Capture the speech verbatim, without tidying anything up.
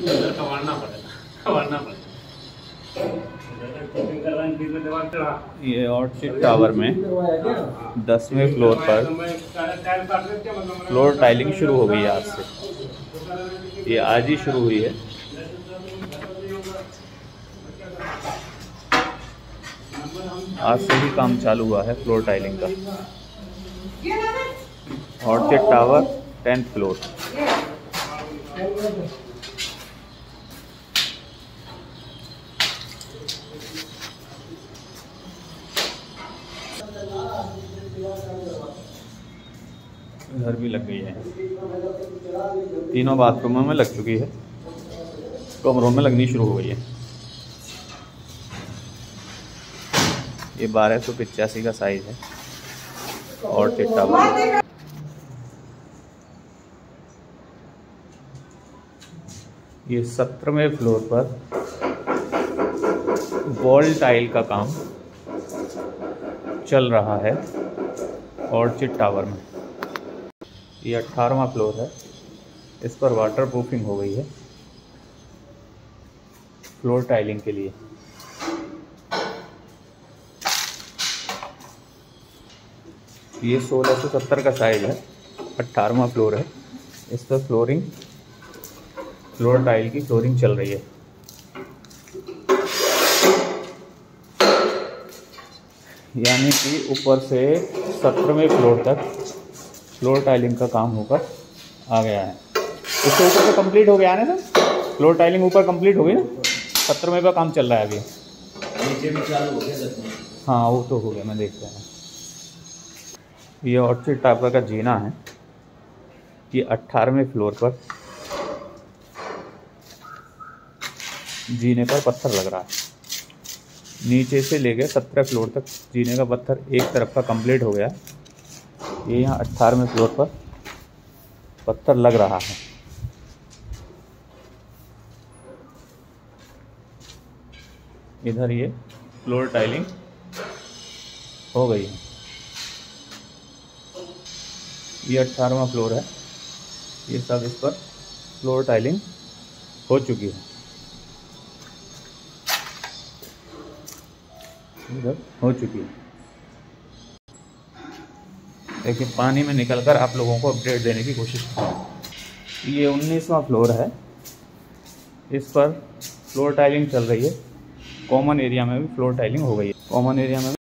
कमाना पड़ेगा, कमाना पड़ेगा। ये ऑर्चिड टावर में दसवें फ्लोर पर फ्लोर टाइलिंग शुरू हो गई है आज से। ये आज ही शुरू हुई है। आज से ही काम चालू हुआ है फ्लोर टाइलिंग का। Orchid Tower tenth floor. इधर भी लग गई है, तीनों बाथरूमों में लग चुकी है, कमरों में लगनी शुरू हो गई है। ये बारह सौ पिचासी का साइज है ऑर्चिड टावर। ये सत्रहवें फ्लोर पर वॉल टाइल का काम चल रहा है ऑर्चिड टावर में। ये अठारहवां फ्लोर है, इस पर वाटर प्रूफिंग हो गई है फ्लोर टाइलिंग के लिए। ये सोलह सौ सत्तर का साइज है, अट्ठारहवां फ्लोर है। इस पर फ्लोरिंग फ्लोर टाइल की फ्लोरिंग चल रही है। यानी कि ऊपर से सत्रहवें फ्लोर तक फ्लोर टाइलिंग का काम होकर आ गया है। इससे ऊपर तो कंप्लीट हो गया है ना सर, फ्लोर टाइलिंग ऊपर कंप्लीट हो गई ना, सत्रहवें का काम चल रहा है अभी। नीचे में चालू हो गया दस में। हाँ वो तो हो गया, मैं देखता हूँ। ये ऑर्चिड टावर का जीना है। ये अट्ठारहवें फ्लोर पर जीने पर पत्थर लग रहा है। नीचे से लेकर सत्रह फ्लोर तक जीने का पत्थर एक तरफ का कंप्लीट हो गया। ये यहाँ अट्ठारहवें फ्लोर पर पत्थर लग रहा है। इधर ये फ्लोर टाइलिंग हो गई है। ये अट्ठारहवां फ्लोर है। ये सब इस पर फ्लोर टाइलिंग हो चुकी है। इधर हो चुकी है। देखिए पानी में निकलकर आप लोगों को अपडेट देने की कोशिश करूँ। ये उन्नीसवां फ्लोर है, इस पर फ्लोर टाइलिंग चल रही है। कॉमन एरिया में भी फ्लोर टाइलिंग हो गई है। कॉमन एरिया में